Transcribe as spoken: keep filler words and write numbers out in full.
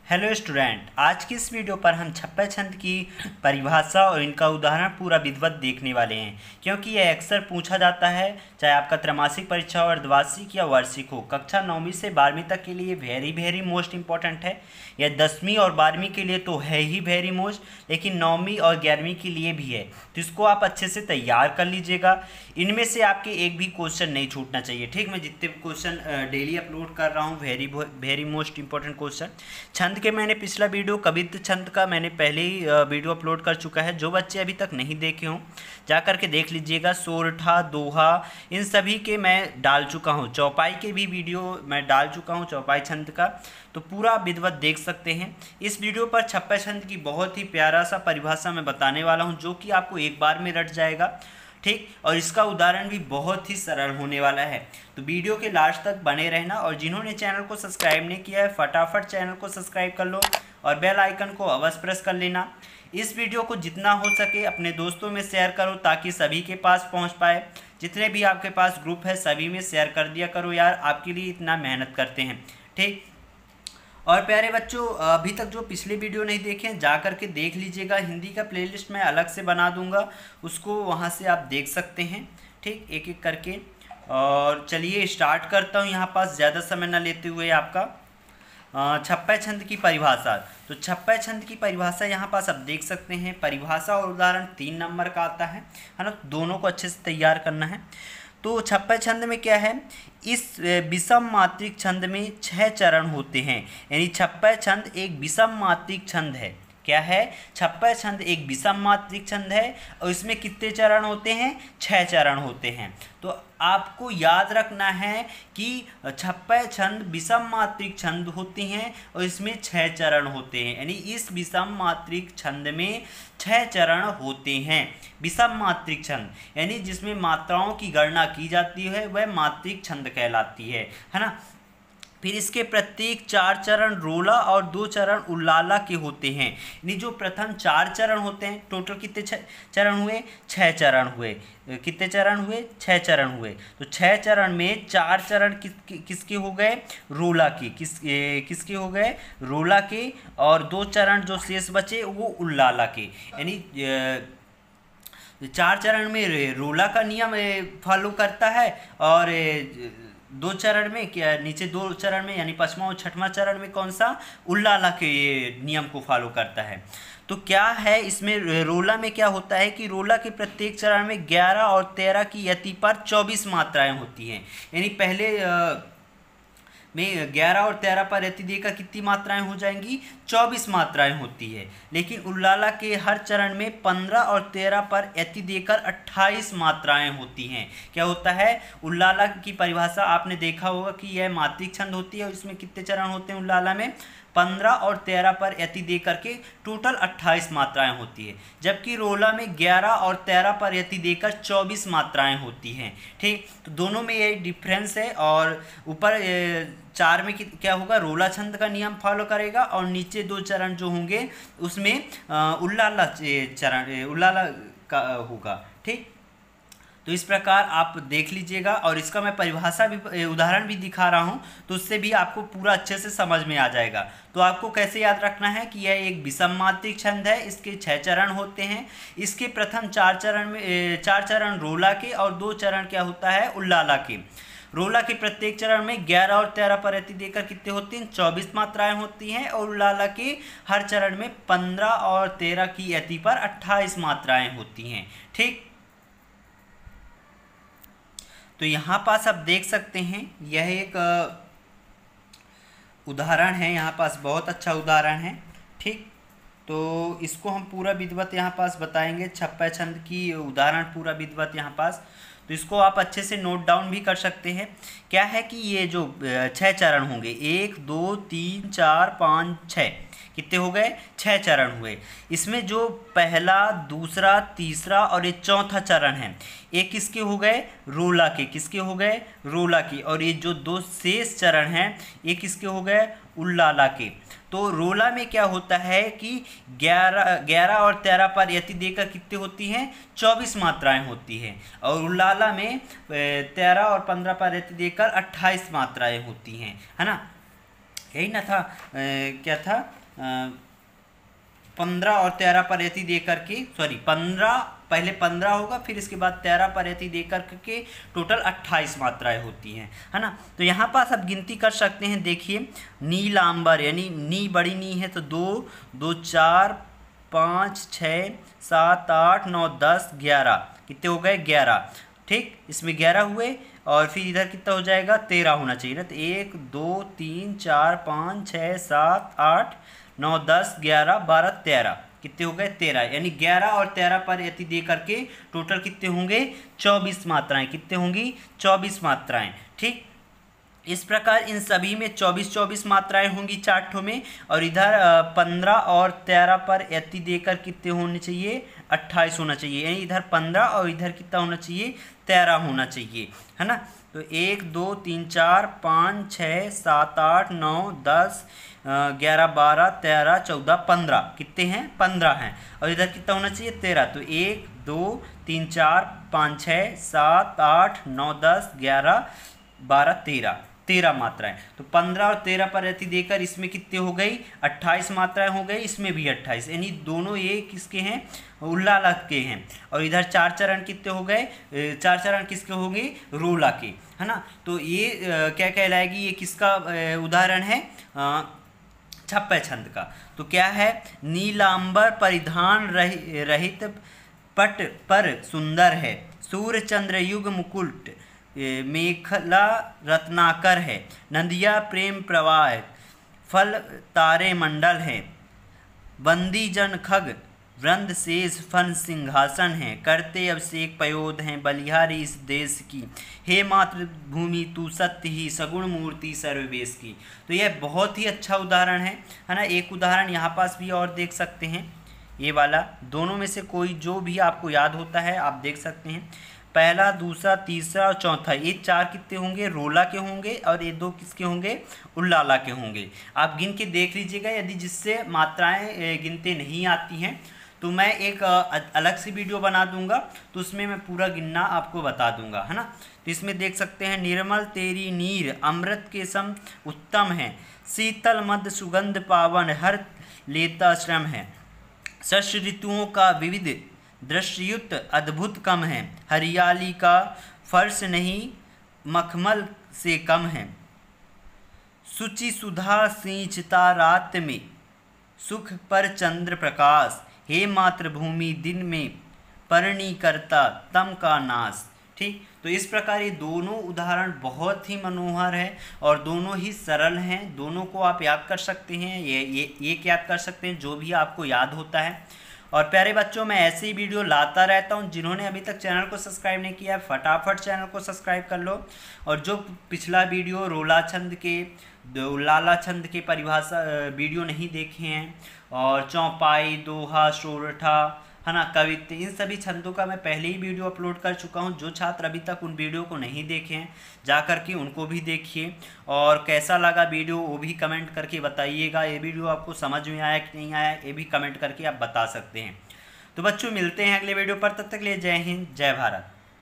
Hello student, आज की इस वीडियो पर हम छप्पर छंद की परिभाषा और इनका उदाहरण पूरा विधिवत देखने वाले हैं, क्योंकि यह अक्सर पूछा जाता है, चाहे आपका त्रैमासिक परीक्षा हो, अर्धवार्षिक या वार्षिक हो। कक्षा नौवीं से बारहवीं तक के लिए वेरी वेरी मोस्ट इंपॉर्टेंट है। यह दसवीं और बारहवीं के लिए तो है ही वेरी मोस्ट, लेकिन नौवीं और ग्यारहवीं के लिए भी है, तो इसको आप अच्छे से तैयार कर लीजिएगा। इनमें से आपके एक भी क्वेश्चन नहीं छूटना चाहिए। ठीक, मैं जितने भी क्वेश्चन डेली अपलोड कर रहा हूँ, very very most important question छंद के मैंने पिछला वीडियो कवित्त छंद का मैंने पहले ही वीडियो अपलोड कर चुका है। जो बच्चे अभी तक नहीं देखे हों जा कर के देख लीजिएगा। सोरठा, दोहा, इन सभी के मैं डाल चुका हूं। चौपाई के भी वीडियो मैं डाल चुका हूं, चौपाई छंद का, तो पूरा विधिवत देख सकते हैं। इस वीडियो पर छप्पर छंद की बहुत ही प्यारा सा परिभाषा मैं बताने वाला हूँ, जो कि आपको एक बार में रट जाएगा। ठीक, और इसका उदाहरण भी बहुत ही सरल होने वाला है, तो वीडियो के लास्ट तक बने रहना। और जिन्होंने चैनल को सब्सक्राइब नहीं किया है, फटाफट चैनल को सब्सक्राइब कर लो और बेल आइकन को अवश्य प्रेस कर लेना। इस वीडियो को जितना हो सके अपने दोस्तों में शेयर करो, ताकि सभी के पास पहुंच पाए। जितने भी आपके पास ग्रुप है सभी में शेयर कर दिया करो यार, आपके लिए इतना मेहनत करते हैं। ठीक, और प्यारे बच्चों, अभी तक जो पिछले वीडियो नहीं देखे जा करके देख लीजिएगा। हिंदी का प्लेलिस्ट मैं अलग से बना दूंगा, उसको वहां से आप देख सकते हैं। ठीक, एक एक करके। और चलिए स्टार्ट करता हूं, यहाँ पास ज़्यादा समय न लेते हुए आपका छप्पर छंद की परिभाषा। तो छप्पर छंद की परिभाषा यहाँ पास आप देख सकते हैं। परिभाषा और उदाहरण तीन नंबर का आता है है ना, दोनों को अच्छे से तैयार करना है। तो छप्पर छंद में क्या है, इस विषम मात्रिक छंद में छह चरण होते हैं। यानी छप्पर छंद एक विषम मात्रिक छंद है। क्या है, छप्पर छंद एक विषम मात्रिक छंद है, और इसमें कितने चरण होते हैं, छह चरण होते हैं। तो आपको याद रखना है कि छप्पर छंद विषम मात्रिक छंद होती हैं और इसमें छह चरण होते हैं। यानी इस विषम मात्रिक छंद में छह चरण होते हैं। विषम मात्रिक छंद यानी जिसमें मात्राओं की गणना की जाती है, वह मात्रिक छंद कहलाती है, है ना। फिर इसके प्रत्येक चार चरण रोला और दो चरण उल्लाला के होते हैं। यानी जो प्रथम चार चरण होते हैं, टोटल कितने चरण हुए, छह चरण हुए। कितने चरण हुए, छह चरण हुए। तो छह चरण में चार चरण किस किसके हो गए, रोला के। किस किसके हो गए, रोला के। और दो चरण जो शेष बचे वो उल्लाला के। यानी चार चरण में रोला का नियम फॉलो करता है, और दो चरण में क्या, नीचे दो चरण में यानी पांचवा और छठवां चरण में कौन सा, उल्लाला के नियम को फॉलो करता है। तो क्या है इसमें, रोला में क्या होता है कि रोला के प्रत्येक चरण में ग्यारह और तेरह की यति पर चौबीस मात्राएं होती हैं। यानी पहले आ, में ग्यारह और तेरह पर यति देकर कितनी मात्राएं हो जाएंगी, चौबीस मात्राएं होती है। लेकिन उल्लाला के हर चरण में पंद्रह और तेरह पर यति देकर अट्ठाईस मात्राएं होती हैं। क्या होता है, उल्लाला की परिभाषा आपने देखा होगा कि यह मात्रिक छंद होती है, और इसमें कितने चरण होते हैं उल्लाला में, पंद्रह और तेरह पर यति दे करके टोटल अट्ठाईस मात्राएं होती है। जबकि रोला में ग्यारह और तेरह पर यति देकर चौबीस मात्राएं होती हैं। ठीक, तो दोनों में ये डिफरेंस है। और ऊपर चार में क्या होगा, रोला छंद का नियम फॉलो करेगा, और नीचे दो चरण जो होंगे उसमें उल्लाला चरण उल्लाला का होगा। ठीक, तो इस प्रकार आप देख लीजिएगा, और इसका मैं परिभाषा भी, उदाहरण भी दिखा रहा हूं, तो उससे भी आपको पूरा अच्छे से समझ में आ जाएगा। तो आपको कैसे याद रखना है कि यह एक विषम मात्रिक छंद है, इसके छह चरण होते हैं। इसके प्रथम चार चरण में चार चरण रोला के और दो चरण क्या होता है, उल्लाला के। रोला के प्रत्येक चरण में ग्यारह और तेरह पर यति देकर कितने होते हैं, चौबीस मात्राएं होती हैं। और उल्लाला के हर चरण में पंद्रह और तेरह की यति पर अट्ठाईस मात्राएं होती हैं। ठीक, तो यहाँ पास आप देख सकते हैं, यह एक उदाहरण है, यहाँ पास बहुत अच्छा उदाहरण है। ठीक, तो इसको हम पूरा विधिवत यहाँ पास बताएंगे, छप्पर छंद की उदाहरण पूरा विधिवत यहाँ पास। तो इसको आप अच्छे से नोट डाउन भी कर सकते हैं। क्या है कि ये जो छह चरण होंगे, एक दो तीन चार पाँच छः, कितने हो गए, छह चरण हुए। इसमें जो पहला, दूसरा, तीसरा और ये चौथा चरण है, ये किसके हो गए, रोला के। किसके हो गए, रोला के। और ये जो दो शेष चरण हैं ये किसके हो गए, उल्लाला के। तो रोला में क्या होता है कि ग्यारह ग्यारह और तेरह पर यति देकर कितने होती हैं, चौबीस मात्राएं होती हैं। और उल्लाला में तेरह और पंद्रह पर यति देकर अट्ठाईस मात्राएं होती हैं, है ना। यही ना था, ए, क्या था, पंद्रह और तेरह पर यति दे करके, सॉरी पंद्रह, पहले पंद्रह होगा फिर इसके बाद तेरह पर यति दे करके टोटल अट्ठाईस मात्राएं होती हैं, है ना। तो यहाँ पास आप गिनती कर सकते हैं। देखिए नीलांबर यानी नी बड़ी नी है तो दो, दो चार पाँच छः सात आठ नौ दस ग्यारह, कितने हो गए ग्यारह, ठीक। इसमें ग्यारह हुए और फिर इधर कितना हो जाएगा तेरह होना चाहिए ना। तो एक दो तीन चार पाँच छः सात आठ नौ दस ग्यारह बारह तेरह, कितने हो गए तेरह, यानी ग्यारह और तेरह पर यति दे करके टोटल कितने होंगे चौबीस मात्राएं, कितने होंगी चौबीस मात्राएं, ठीक। इस प्रकार इन सभी में चौबीस चौबीस मात्राएं होंगी चार्टों में, और इधर पंद्रह और तेरह पर यति देकर कितने होने चाहिए अट्ठाईस होना चाहिए, यानी इधर पंद्रह और इधर कितना होना चाहिए तेरह होना चाहिए, है ना। तो एक दो तीन चार पाँच छः सात आठ नौ दस ग्यारह बारह तेरह चौदह पंद्रह, कितने हैं पंद्रह हैं, और इधर कितना होना चाहिए तेरह। तो एक दो तीन चार पाँच छः सात आठ नौ दस ग्यारह बारह तेरह, तेरह मात्राएं। तो पंद्रह और तेरह पर यति देकर इसमें कितने हो गई अट्ठाईस मात्राएं हो गई, इसमें भी अट्ठाईस, यानी दोनों ये किसके हैं उल्लाला के हैं। और इधर चार चरण कितने हो गए, चार चरण किसके होंगे रोला के, है ना। तो ये क्या कहलाएगी, ये किसका उदाहरण है छप्पय छंद का। तो क्या है, नीलांबर परिधान रहित पट पर सुंदर है, सूर्य चंद्र युग मुकुट मेखला रत्नाकर है, नदिया प्रेम प्रवाह फल तारे मंडल है, बंदी जन खग वृंद शेष फन सिंहासन है, करते अभिषेक पयोध हैं बलिहारी इस देश की, हे मातृभूमि तू सत्य ही सगुण मूर्ति सर्ववेश की। तो यह बहुत ही अच्छा उदाहरण है, है ना। एक उदाहरण यहाँ पास भी और देख सकते हैं, ये वाला, दोनों में से कोई जो भी आपको याद होता है आप देख सकते हैं। पहला दूसरा तीसरा और चौथा, ये चार कितने होंगे रोला के होंगे, और ये दो किसके होंगे उल्लाला के होंगे। आप गिन के देख लीजिएगा, यदि जिससे मात्राएं गिनते नहीं आती हैं तो मैं एक अलग सी वीडियो बना दूंगा, तो उसमें मैं पूरा गिनना आपको बता दूंगा, है ना। तो इसमें देख सकते हैं, निर्मल तेरी नीर अमृत के सम उत्तम है, शीतल मद सुगंध पावन हर लेता श्रम है, शस्य ऋतुओं का विविध दृश्ययुक्त अद्भुत कम है, हरियाली का फर्श नहीं मखमल से कम है, सुचि सुधा सिंचता रात में सुख पर चंद्र प्रकाश, हे मातृभूमि दिन में परणी करता तम का नाश, ठीक। तो इस प्रकार ये दोनों उदाहरण बहुत ही मनोहर है और दोनों ही सरल हैं, दोनों को आप याद कर सकते हैं, ये ये एक याद कर सकते हैं जो भी आपको याद होता है। और प्यारे बच्चों, मैं ऐसे ही वीडियो लाता रहता हूं। जिन्होंने अभी तक चैनल को सब्सक्राइब नहीं किया है फटाफट चैनल को सब्सक्राइब कर लो, और जो पिछला वीडियो रोला छंद के लाला छंद के परिभाषा वीडियो नहीं देखे हैं, और चौपाई दोहा सोरठा, है ना, कवित्त, इन सभी छंदों का मैं पहले ही वीडियो अपलोड कर चुका हूं। जो छात्र अभी तक उन वीडियो को नहीं देखे हैं जा कर के उनको भी देखिए, और कैसा लगा वीडियो वो भी कमेंट करके बताइएगा। ये वीडियो आपको समझ में आया कि नहीं आया ये भी कमेंट करके आप बता सकते हैं। तो बच्चों मिलते हैं अगले वीडियो पर, तब तक के लिए जय हिंद जय भारत।